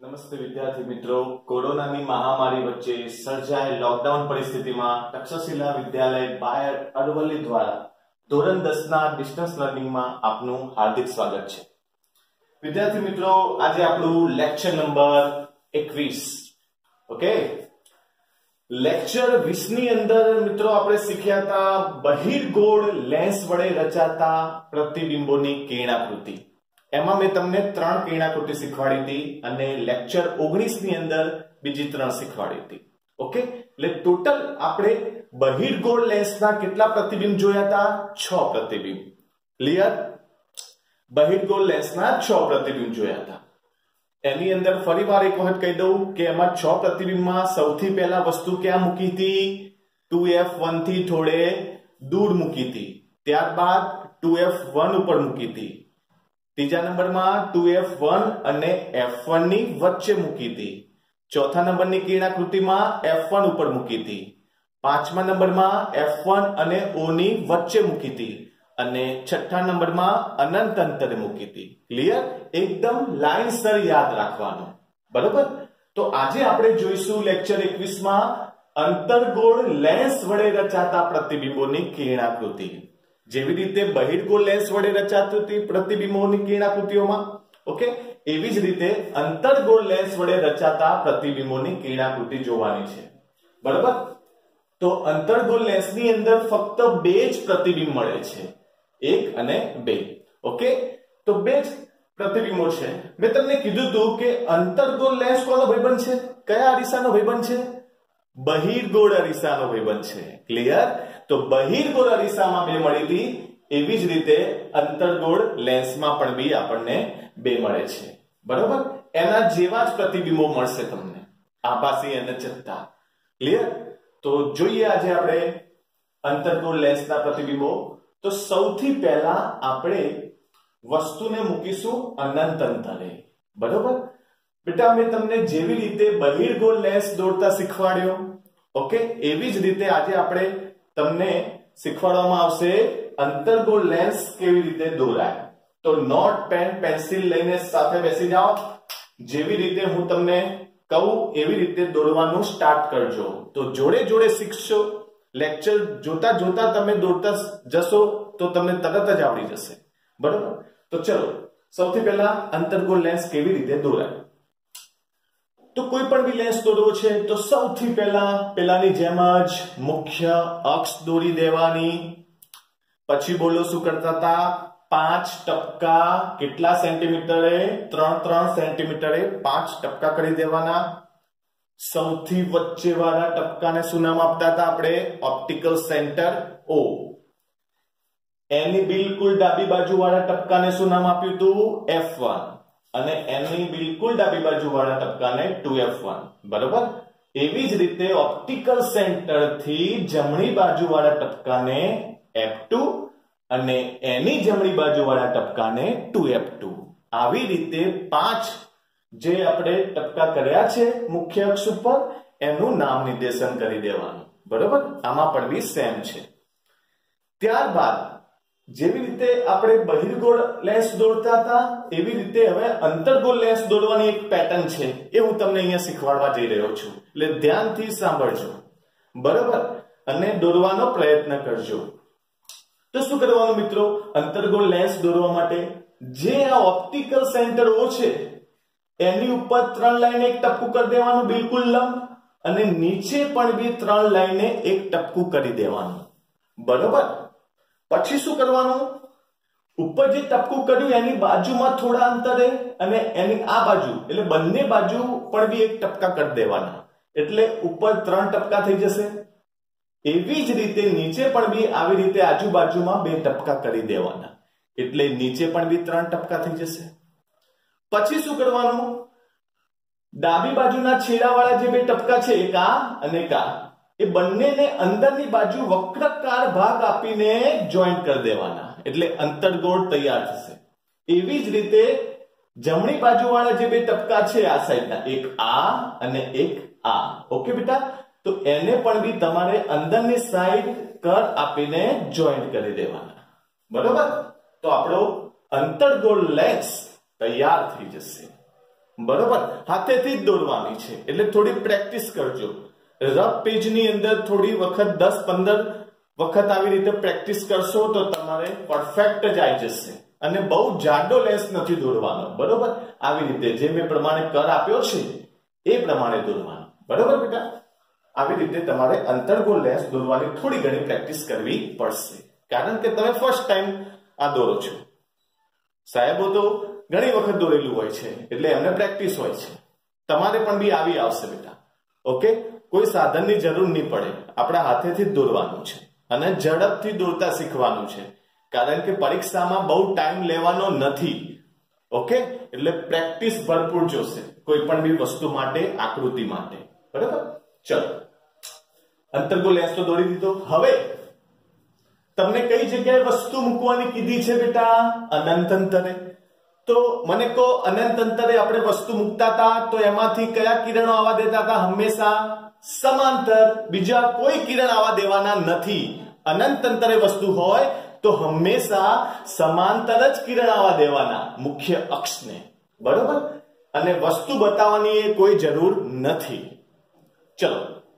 નમસ્તે વિદ્યાર્થી મિત્રો, કોરોનાની મહામારી વચ્ચે સર્જાયેલ લોકડાઉન પરિસ્થિતિમાં તક્ષશિલા વિદ્યાલય બાયડ અરવલ્લી દ્વારા ધોરણ 10 ના ડિસ્ટન્સ લર્નિંગમાં આપનું હાર્દિક સ્વાગત છે. વિદ્યાર્થી મિત્રો, આજે આપણું લેક્ચર નંબર 21. ઓકે, લેક્ચર 20 ની અંદર મિત્રો આપણે શીખ્યા હતા બહિર્ગોળ લેન્સ વડે રચાતા પ્રતિબિંબોની કિરણાકૃતિ. એમાં મેં તમને 3 કિરણાકૃતિ શીખવાડી હતી અને લેક્ચર 19 ની અંદર બીજી 3 શીખવાડી હતી. ઓકે, એટલે ટોટલ આપણે બહિર્ગોળ લેન્સના કેટલા પ્રતિબિંબ જોયા હતા? 6 પ્રતિબિંબ. ક્લિયર? બહિર્ગોળ લેન્સના 6 પ્રતિબિંબ જોયા હતા. એની અંદર ફરીવાર એક વખત કહી દઉં કે એમાં 6 પ્રતિબિંબમાં સૌથી પહેલા વસ્તુ ક્યાં મૂકી હતી? 2f1 થી થોડે દૂર મૂકી હતી. ત્યારબાદ 2f1 ઉપર મૂકી હતી. ત્રીજા નંબરમાં 2f1 અને f1 ની વચ્ચે મૂકી હતી. ચોથા નંબરની કિરણાકૃતિમાં f1 ઉપર મૂકી હતી. પાંચમા નંબરમાં f1 અને o ની વચ્ચે મૂકી હતી અને છઠ્ઠા નંબરમાં અનંત અંતરે મૂકી હતી. ક્લિયર? એકદમ લાઈનસર યાદ રાખવાનું. બરોબર? તો આજે આપણે જોઈશું લેક્ચર 21 માં અંતર્ગોળ લેન્સ વડે રચાતા પ્રતિબિંબોની કિરણાકૃતિ. જેવી રીતે બહિર્ગોળ લેન્સ વડે રચાતી પ્રતિબિંબોની કિરણાકૃતિઓમાં, ઓકે, એવી જ રીતે અંતર્ગોળ લેન્સ વડે રચાતા પ્રતિબિંબોની કિરણાકૃતિ જોવાની છે. બરાબર? તો અંતર્ગોળ લેન્સની અંદર ફક્ત 2 જ પ્રતિબિંબ મળે છે, 1 અને 2. ઓકે, તો 2 જ પ્રતિબિંબો છે. મેં તમને કીધું હતું કે અંતર્ગોળ લેન્સ કોનો ભાઈબંધ છે? કયા અરીસાનો ભાઈબંધ છે? બહિર્ગોળ અરીસાનો ભાઈબંધ છે. ક્લિયર? તો બહિર્ગોળ અરીસામાં 2 મળી હતી, એવી જ રીતે અંતર્ગોળ લેન્સમાં પણ બી આપણને 2 મળે છે. બરોબર? એના જેવા જ પ્રતિબિંબો મળશે તમને, આભાસી અને ચત્તા. ક્લિયર? તો જોઈએ આજે આપણે અંતર્ગોળ લેન્સના પ્રતિબિંબો. તો સૌથી પહેલા આપણે વસ્તુને મૂકીશું અનંત અંતરે. બરોબર? બેટા, મેં તમને જેવી રીતે બહિર્ગોળ લેન્સ દોરતા શીખવાડ્યો, ઓકે, એવી જ રીતે આજે આપણે તમને શીખવાડવામાં આવશે અંતર્ગોળ લેન્સ કેવી રીતે દોરાય. તો નોટ, પેન, પેન્સિલ લઈને સાથે બેસી જાઓ. જેવી રીતે હું તમને કહું એવી રીતે દોરવાનું સ્ટાર્ટ કરજો. તો જોડે જોડે શીખશો. લેક્ચર જોતા જોતા તમે દોરતા જશો તો તમને તરત જ આવડી જશે. બરોબર? તો ચલો, સૌથી પહેલા અંતર્ગોળ લેન્સ કેવી રીતે દોરાય. તો કોઈ પણ બી લેન્સ દોરવો છે તો સૌથી પહેલા પેલાની જેમ જ મુખ્ય અક્ષ દોરી દેવાની. પછી બોલો શું કરતા હતા? 5 ટપકા કેટલા સેન્ટીમીટરે? 3 સેન્ટીમીટરે 5 ટપકા કરી દેવાના. સૌથી વચ્ચે વાળા ટપકાને શું નામ આપતા હતા આપણે? Optical center O. એની બિલકુલ ડાબી બાજુ વાળા ટપકાને શું નામ આપ્યું હતું? F1. અને એની બિલકુલ ડાબી બાજુ વાળા ટપકાને 2f1. બરોબર? એવી જ રીતે ઓપ્ટિકલ સેન્ટર થી જમણી બાજુ વાળા ટપકાને f2 અને એની જમણી બાજુ વાળા ટપકાને 2f2. આવી રીતે 5 જે આપણે ટપકા કર્યા છે મુખ્ય અક્ષ ઉપર, એનું નામ નિર્દેશન કરી દેવાનું. બરોબર? આમાં પણ બી સેમ છે. ત્યારબાદ જેવી રીતે આપણે બહિર્ગોળ લેન્સ દોરતા હતા એવી રીતે હવે અંતર્ગોળ લેન્સ દોરવાની એક પેટર્ન છે, એ હું તમને અહીંયા શીખવાડવા જઈ રહ્યો છું. એટલે ધ્યાનથી સાંભળજો. બરોબર? અને દોરવાનો પ્રયત્ન કરજો. તો શું કરવાનું મિત્રો? અંતર્ગોળ લેન્સ દોરવા માટે જે આ ઓપ્ટિકલ સેન્ટર O છે એની ઉપર 3 લાઈને એક ટપકું કરી દેવાનું, બિલકુલ લંબ. અને નીચે પણ બી 3 લાઈને એક ટપકું કરી દેવાનું. બરોબર? પછી શું કરવાનું? ઉપર જે ટપકું કર્યું એની બાજુમાં થોડા અંતરે અને એની આ બાજુ, એટલે બંને બાજુ પણ બી એક ટપકા કરી દેવાના. એટલે ઉપર 3 ટપકા થઈ જશે. એવી જ રીતે નીચે પણ બી આવી રીતે આજુબાજુમાં 2 ટપકા કરી દેવાના. એટલે નીચે પણ બી 3 ટપકા થઈ જશે. પછી શું કરવાનું? ડાબી બાજુના છેડાવાળા જે 2 ટપકા છે, એક આ અને એક આ, એ બંનેને અંદરની બાજુ વક્રાકાર ભાગ આપીને જોઈન્ટ કરી દેવાના. એટલે અંતર્ગોળ તૈયાર થશે. એવી જ રીતે જમણી બાજુવાળા જે 2 ટપકા છે આ સાઈડના, એક આ અને એક આ. ઓકે બેટા? તો એને પણ બી તમારે અંદરની સાઈડ કર આપીને જોઈન્ટ કરી દેવાના. બરોબર? તો આપણો અંતર્ગોળ લેન્સ તૈયાર થઈ જશે. બરોબર, હાથેથી જ દોરવાની છે એટલે થોડી પ્રેક્ટિસ કરજો. રફ પેજની અંદર થોડી વખત 10-15 વખત આવી રીતે પ્રેક્ટિસ કરશો તો તમારે પરફેક્ટ જ આવી જશે. અને બહુ જાડો લેસ નથી દોરવાનો. બરોબર, આવી રીતે જે મેં પ્રમાણે કર આપ્યો છે એ પ્રમાણે દોરવાનો. બરોબર બેટા, આવી રીતે તમારે અંતર્ગોળ લેસ દોરવાની થોડી ઘણી પ્રેક્ટિસ કરવી પડશે, કારણ કે તમે ફર્સ્ટ ટાઈમ આ દોરો છો. સાહેબો તો ઘણી વખત દોરેલું હોય છે એટલે એમને પ્રેક્ટિસ હોય છે. તમારે પણ બી આવી આવશે બેટા. ઓકે, કોઈ સાધનની જરૂર નહીં પડે, આપણા હાથેથી જ દોરવાનું છે અને ઝડપથી દોરતા શીખવાનું છે, કારણ કે પરીક્ષામાં બહુ ટાઈમ લેવાનો નથી. ઓકે, એટલે પ્રેક્ટિસ ભરપૂર જોશે કોઈ પણ બી વસ્તુ માટે, આકૃતિ માટે. બરાબર, ચલો અંતર્ગોળ લેસ તો દોરી દીધો. હવે તમને કઈ જગ્યાએ વસ્તુ મૂકવાની કીધી છે બેટા? અનંત અંતરે. તો મને કહો, અનંત અંતરે આપણે વસ્તુ મૂકતા હતા તો એમાંથી કયા કિરણો આવવા દેતા હતા? હંમેશા સમાંતર, બીજા કોઈ કિરણ આવવા દેવાના નથી. અનંત અંતરે વસ્તુ હોય તો હંમેશા સમાંતર જ કિરણ આવવા દેવાના મુખ્ય અક્ષને. બરોબર, અને વસ્તુ બતાવવાની એ કોઈ જરૂર નથી. ચલો,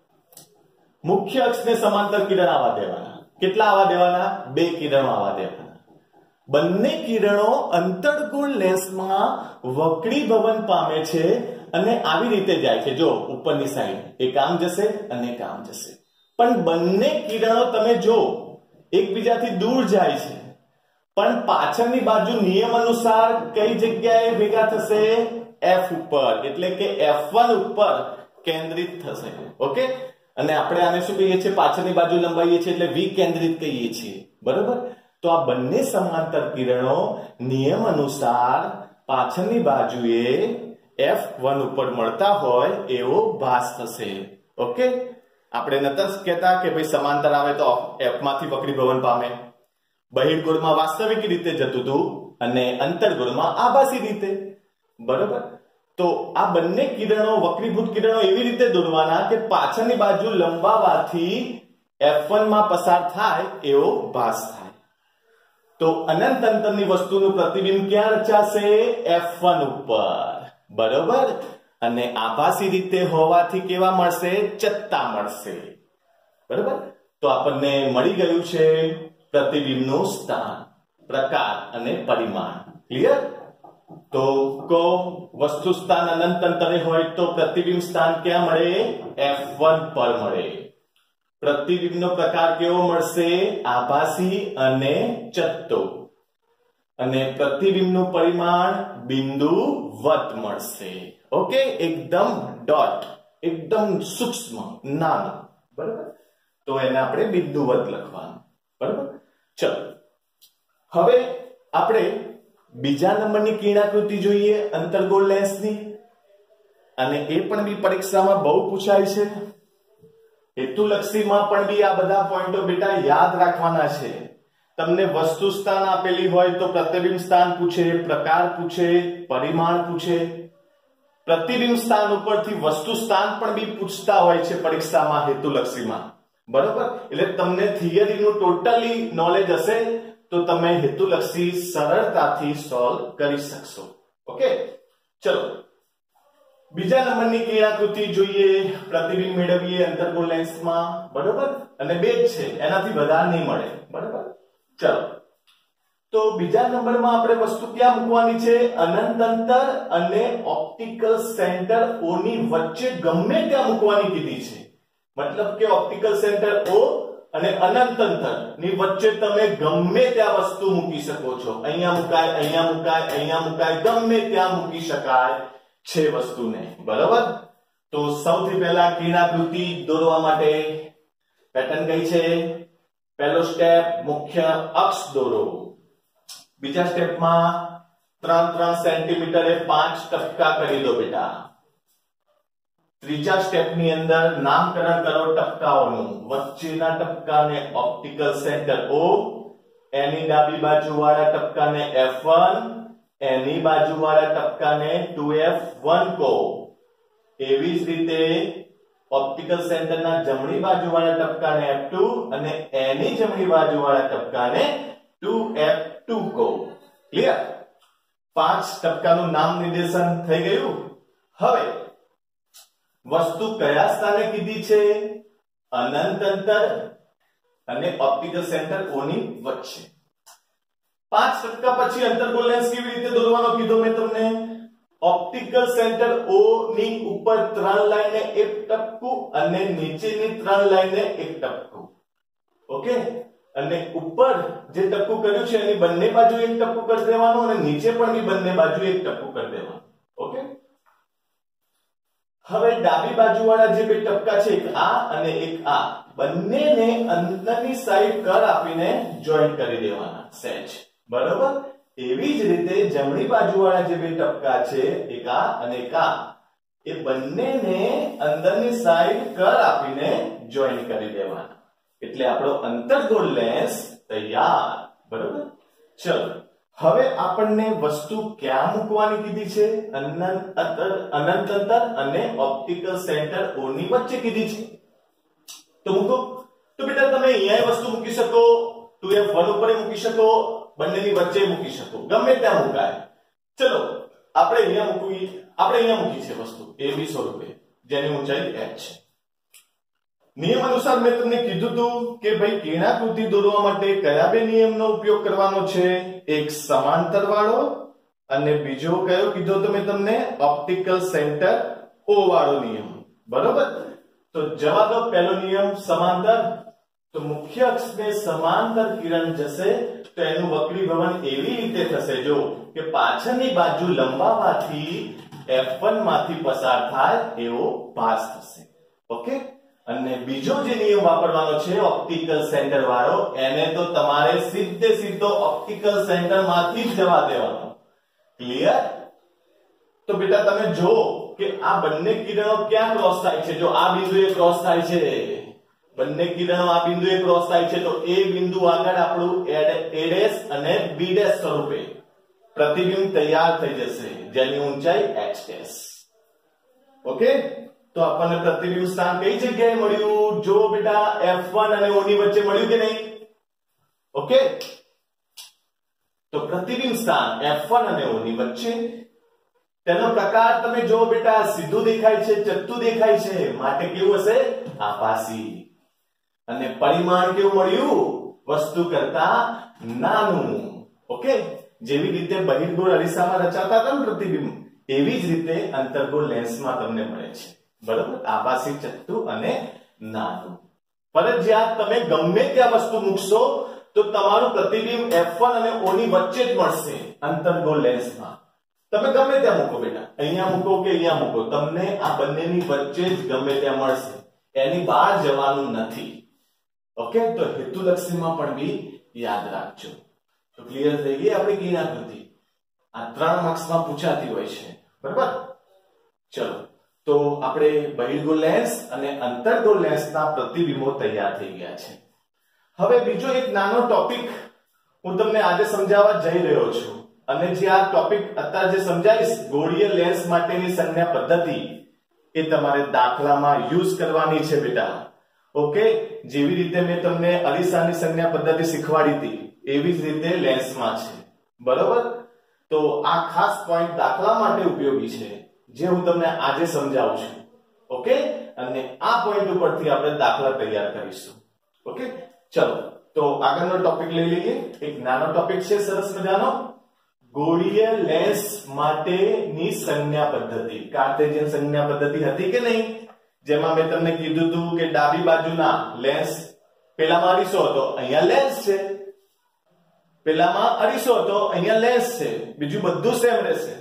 મુખ્ય અક્ષને સમાંતર કિરણ આવવા દેવાના. કેટલા આવવા દેવાના? 2 કિરણો આવવા દેવાના. બંને કિરણો અંતર્ગોળ લેન્સમાં વક્રીભવન પામે છે અને આવી રીતે જાય છે. જો ઉપરની સાઈડ એક આમ જશે અને એક આમ જશે, પણ બંને કિરણો તમે જો એકબીજાથી દૂર જાય છે, પણ પાછળની બાજુ નિયમ અનુસાર કઈ જગ્યાએ ભેગા થશે? F ઉપર, એટલે કે F1 ઉપર કેન્દ્રિત થશે. ઓકે, અને આપણે આને શું કહીએ છીએ? પાછળની બાજુ લંબાઈએ છીએ એટલે વિકેન્દ્રિત કહીએ છીએ. બરોબર, તો આ બંને સમાંતર કિરણો નિયમ અનુસાર પાછળની બાજુએ F1 ઉપર મળતા હોય એવો ભાસ થશે. ઓકે, આપણે નતા કહેતા કે ભાઈ સમાંતર આવે તો F માંથી વક્રીભવન પામે. બહિર્ગોળમાં વાસ્તવિક રીતે જતું હતું અને અંતર્ગોળમાં આભાસી રીતે. બરોબર, તો આ બંને કિરણો, વક્રીભૂત કિરણો એવી રીતે દોરવાના કે પાછળની બાજુ લંબાવાથી F1 માં પસાર થાય એવો ભાસ થાય. તો અનંત અંતરની વસ્તુનું પ્રતિબિંબ ક્યાં રચાશે? F1 ઉપર. બરોબર, અને આભાસી રીતે હોવાથી કેવા મળશે? ચત્તા મળશે. બરોબર, તો આપણને મળી ગયું છે પ્રતિબિંબનું સ્થાન, પ્રકાર અને પરિમાણ. ક્લિયર? તો કો વસ્તુ સ્થાન અનંત અંતરે હોય તો પ્રતિબિંબ સ્થાન ક્યાં મળે? F1 પર મળે. પ્રતિબિંબનો પ્રકાર કેવો મળશે? આભાસી અને ચત્તો. અને પ્રતિબિંબનું પરિમાણ બિંદુવત મળશે. ઓકે, એકદમ ડોટ, એકદમ સૂક્ષ્મ, નાનું. બરાબર, તો એને આપણે બિંદુવત લખવાનું. બરાબર, ચલો હવે આપણે બીજા નંબરની કિરણાકૃતિ જોઈએ અંતર્ગોળ લેન્સની, અને એ પણ બી પરીક્ષામાં બહુ પૂછાય છે. હેતુલક્ષીમાં પણ બી આ બધા પોઈન્ટો બેટા યાદ રાખવાના છે. તમને વસ્તુ સ્થાન આપેલી હોય તો પ્રતિબિંબ સ્થાન પૂછે, પ્રકાર પૂછે, પરિમાણ પૂછે. પ્રતિબિંબ સ્થાન ઉપરથી વસ્તુ સ્થાન પણ બી પૂછતા હોય છે પરીક્ષામાં, હેતુલક્ષીમાં. બરોબર, એટલે તમને થિયરીનું ટોટલી નોલેજ હશે તો તમે હેતુલક્ષી સરળતાથી સોલ્વ કરી શકશો. ઓકે, ચલો બીજા નંબરની કિરણાકૃતિ જોઈએ. પ્રતિબિંબ મેળવીએ અંતર્ગોળ લેન્સમાં. બરોબર, અને 2 જ છે, એનાથી વધારે નહીં મળે. બરોબર, ચલો તો બીજા નંબરમાં આપણે વસ્તુ ક્યાં મૂકવાની છે? અનંત અંતર અને ઓપ્ટિકલ સેન્ટર O ની વચ્ચે ગમે ત્યાં મૂકવાની કીધી છે. મતલબ કે ઓપ્ટિકલ સેન્ટર O અને અનંત અંતર ની વચ્ચે તમે ગમે ત્યાં વસ્તુ મૂકી શકો છો. અહીંયા મુકાય, અહીંયા મુકાય, અહીંયા મુકાય, ગમે ત્યાં મૂકી શકાય છે વસ્તુને. બરોબર, તો સૌથી પહેલા કિરણાકૃતિ દોરવા માટે પેટર્ન કઈ છે? પહેલો સ્ટેપ, મુખ્ય અક્ષ દોરો. બીજા સ્ટેપમાં 3-3 સેન્ટીમીટરે 5 ટપકા કરી દો બેટા. ત્રીજા સ્ટેપની અંદર નામકરણ કરો ટપકાઓનું. વચ્ચેના ટપકાને ઓપ્ટિકલ સેન્ટર O, એની ડાબી બાજુવાળા ટપકાને F1, એની બાજુવાળા ટપકાને 2F1 કહો. એવી જ રીતે ઓપ્ટિકલ સેન્ટરના જમણી બાજુવાળા ટપકાને F2 અને એની જમણી બાજુવાળા ટપકાને 2F2 કહો. ક્લિયર? 5 ટપકાનું નામ નિર્દેશન થઈ ગયું. હવે વસ્તુ કયા સ્થાને કીધી છે? અનંત અંતર અને ઓપ્ટિકલ સેન્ટર O ની વચ્ચે. 5% પછી અંતર્ગોળ લેન્સ કેવી રીતે દોરવાનો કીધો મેં તમને? ઓપ્ટિકલ સેન્ટર O ની ઉપર 3 લાઈન ને 1 ટપકું અને નીચેની 3 લાઈન ને 1 ટપકું. ઓકે, અને ઉપર જે ટપકું કર્યું છે એની બંને બાજુ 1 ટપકું કરી દેવાનું અને નીચે પણ બંને બાજુ 1 ટપકું કરી દેવાનું. ઓકે, હવે ડાબી બાજુવાળા જે બે ટપકા છે, એક આ અને એક આ, બંનેને અંદરની સાઈડ કર આપીને જોઈન્ટ કરી દેવાના સહેજ. બરાબર? એવી જ રીતે જમણી બાજુવાળા જે બે ટપકા છે, એક આ અને એક આ, એ બંનેને અંદરની સાઈડ કર આપીને જોઈન્ટ કરી દેવાના. એટલે આપણો અંતર્ગોળ લેન્સ તૈયાર. બરાબર? ચલો, હવે આપણને વસ્તુ ક્યાં મૂકવાની કીધી છે? અનંત અંતર અને ઓપ્ટિકલ સેન્ટર O ની વચ્ચે કીધી છે. તો મૂકો. તો બેટા તમે અહીંયા વસ્તુ મૂકી શકો, 2f1 ઉપર મૂકી શકો, બંનેની વચ્ચે મૂકી શકો, ગમે ત્યાં મુકાય. ચલો આપણે અહીંયા મૂકી છે વસ્તુ AB સ્વરૂપે, જેની ઊંચાઈ h છે. નિયમ અનુસાર મેં તમને કીધું હતું કે ભાઈ કિરણાકૃતિ દોરવા માટે કયા બે નિયમનો ઉપયોગ કરવાનો છે? એક સમાંતર વાળો અને બીજો કયો કીધો તો મેં તમને? ઓપ્ટિકલ સેન્ટર O વાળો નિયમ. બરોબર? તો જવા દો પહેલો નિયમ સમાંતર. તો મુખ્ય અક્ષને સમાંતર કિરણ જશે તો એનું વક્રીભવન એવી રીતે થશે જો કે પાછળની બાજુ લંબાવવાથી F1 માંથી પસાર થાય એવો ભાસ થશે. ઓકે, અને બીજો જે નિયમ વાપરવાનો છે ઓપ્ટિકલ સેન્ટર વાળો, એને તો તમારે સીધો ઓપ્ટિકલ સેન્ટર માંથી જ જવા દેવાનો. ક્લિયર? તો બેટા તમે જો કે આ બંને કિરણો ક્યાં ક્રોસ થાય છે? જો આ બિંદુએ ક્રોસ થાય છે, બંને કિરણો આ બિંદુએ ક્રોસ થાય છે, તો એ બિંદુ આગળ આપણું a' અને b' સ્વરૂપે પ્રતિબિંબ તૈયાર થઈ જશે, જેની ઊંચાઈ h'. ઓકે, તો આપણને પ્રતિબિંબ સ્થાન કઈ જગ્યાએ મળ્યું? જો બેટા F1 અને O ની વચ્ચે મળ્યું કે નહીં? ઓકે, તો પ્રતિબિંબ સ્થાન F1 અને O ની વચ્ચે. તેનો પ્રકાર તમે જો બેટા સીધું દેખાય છે, ચત્તુ દેખાય છે, માટે કેવું હશે? આભાસી. અને પરિમાણ કેવું મળ્યું? વસ્તુ કરતા નાનું. ઓકે, જેવી રીતે બહિર્ગોળ અરીસામાં રચાતા હતા ને પ્રતિબિંબ, એવી જ રીતે અંતર્ગોળ લેન્સમાં તમને મળે છે. બરાબર? આભાસી, ચત્તુ અને નાનું. ફરજિયાત તમે ગમે ત્યાં વસ્તુ મૂકશો તો તમારું પ્રતિબિંબ F1 અને O ની વચ્ચે જ મળશે અંતર્ગોળ લેન્સમાં. તમે ગમે ત્યાં મૂકો બેટા, અહીંયા મૂકો કે અહીંયા મૂકો, તમને આ બંનેની વચ્ચે જ ગમે ત્યાં મળશે, એની બહાર જવાનું નથી. ઓકે, તો હેતુલક્ષીમાં પણ બી યાદ રાખજો. તો ક્લિયર થઈ ગઈ આપણી કિરણાકૃતિ. આ 3 માર્ક્સમાં પૂછાતી હોય છે. બરાબર? ચલો, તો આપણે બહિર્ગોળ લેન્સ અને અંતર્ગોળ લેન્સના પ્રતિબિંબો તૈયાર થઈ ગયા છે. હવે બીજો એક નાનો ટોપિક હું તમને આજે સમજાવવા જઈ રહ્યો છું, અને જે આ ટોપિક અત્યારે જે સમજાવીશ, ગોળીય લેન્સ માટેની સંજ્ઞા પદ્ધતિ, એ તમારે દાખલામાં યુઝ કરવાની છે બેટા. ઓકે, જેવી રીતે મેં તમને અરીસાની સંજ્ઞા પદ્ધતિ શીખવાડી હતી એવી જ રીતે લેન્સમાં છે. બરોબર? તો આ ખાસ પોઈન્ટ દાખલા માટે ઉપયોગી છે, જે હું તમને આજે સમજાવું છું. ઓકે, અને આ પોઈન્ટ ઉપરથી આપણે દાખલા તૈયાર કરીશું. ઓકે, ચલો તો આગળનો ટોપિક લઈ લઈએ. એક નાનો ટોપિક છે સરસ મજાનો, ગોળીય લેન્સ માટેની સંજ્ઞા પદ્ધતિ. કાર્ટેશિયન સંજ્ઞા પદ્ધતિ હતી કે નહીં? જેમાં મેં તમને કીધું હતું કે ડાબી બાજુના લેન્સ, પેલામાં અરીસો હતો, અહીંયા લેન્સ છે, પેલામાં અરીસો હતો, અહીંયા લેન્સ છે, બીજું બધું સેમ રહેશે.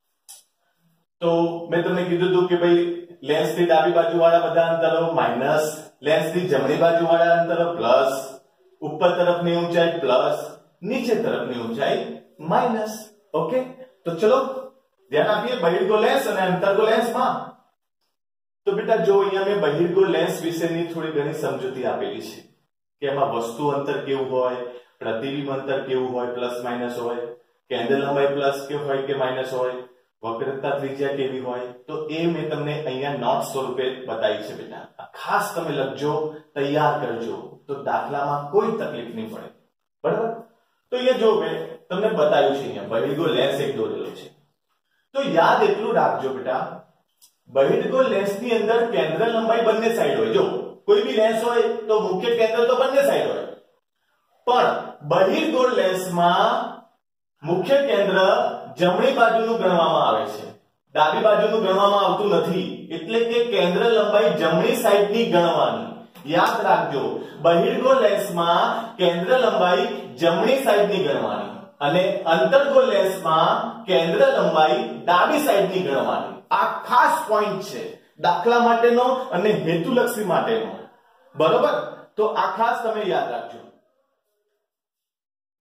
તો મેં તમને કીધું હતું કે ભાઈ લેન્સ થી ડાબી બાજુ વાળા બધા અંતરો માઈનસ, લેન્સ થી જમણી બાજુ વાળા અંતરો પ્લસ, ઉપર તરફની ઊંચાઈ પ્લસ, નીચે તરફની ઊંચાઈ માઈનસ. ઓકે, તો ચલો ધ્યાન આપીએ બહિર્ગોળ લેન્સ અને અંતર્ગોળ લેન્સમાં. તો બેટા જો અહીંયા મેં બહિર્ગોળ લેન્સ વિશેની થોડી ઘણી સમજૂતી આપેલી છે કે એમાં વસ્તુ અંતર કેવું હોય, પ્રતિબિંબ અંતર કેવું હોય, પ્લસ માઇનસ હોય, કેન્દ્ર લંબાઈ પ્લસ કે હોય કે માઇનસ હોય, વક્રતા ત્રિજ્યા કેવી હોય. તો એ મેં તમને અહીંયા નોટ સ્વરૂપે બતાવી છે બેટા. ખાસ તમે લખજો, તૈયાર કરજો, તો દાખલામાં કોઈ તકલીફ નહીં પડે. બરાબર? તો અહીંયા જો મેં તમને બતાવ્યું છે, અહીંયા બહિર્ગોળ લેન્સ એક દોરેલો છે. તો યાદ એટલું રાખજો બેટા બહિર્ગોળ લેન્સની અંદર કેન્દ્ર લંબાઈ બંને સાઈડ હોય. જો કોઈ બી લેન્સ હોય તો મુખ્ય કેન્દ્ર તો બંને સાઈડ હોય, પણ બહિર્ગોળ લેન્સમાં મુખ્ય કેન્દ્ર જમણી બાજુનું ગણવામાં આવે છે, ડાબી બાજુનું ગણવામાં આવતું નથી. એટલે કે કેન્દ્ર લંબાઈ જમણી સાઈડની ગણવાની. યાદ રાખજો, બહિર્ગોળ લેન્સમાં કેન્દ્ર લંબાઈ જમણી સાઈડની ગણવાની અને અંતર્ગોળ લેન્સમાં કેન્દ્ર લંબાઈ ડાબી સાઈડની ગણવાની. આ ખાસ પોઈન્ટ છે દાખલા માટેનો અને હેતુલક્ષી માટેનો. બરોબર? તો આ ખાસ તમે યાદ રાખજો.